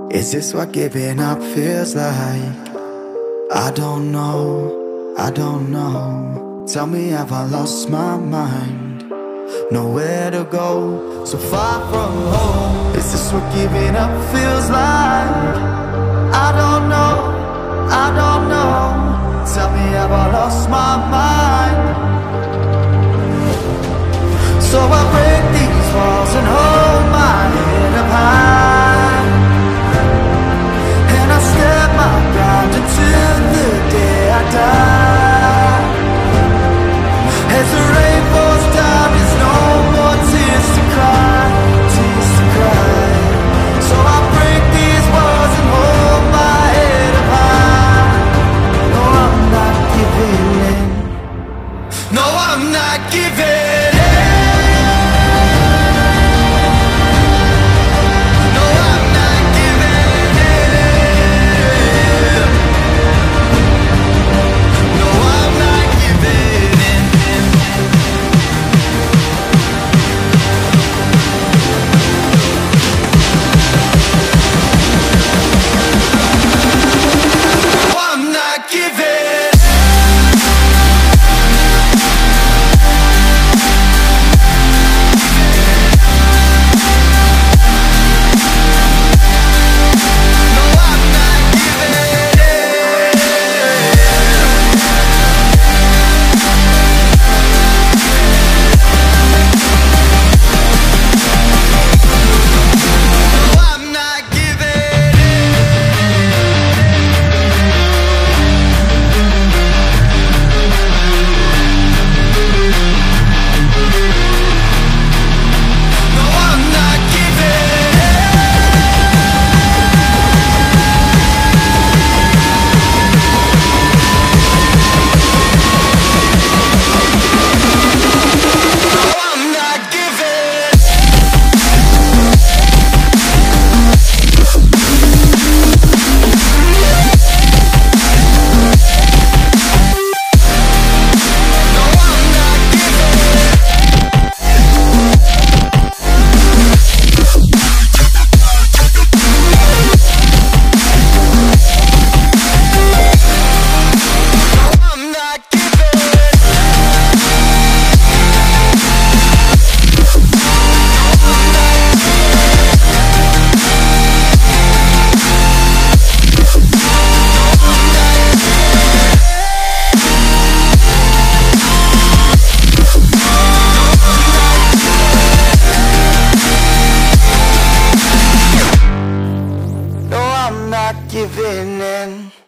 Is this what giving up feels like? I don't know, I don't know. Tell me, have I lost my mind? Nowhere to go, so far from home. Is this what giving up feels like? I don't know, I don't know. Tell me, have I lost my mind? So I break these walls and hold my head up high, and I step my ground until the day I die. As the rain falls down, there's no more tears to cry, tears to cry. So I break these walls and hold my head up high. No, I'm not giving in. No, I'm not giving in. Giving in.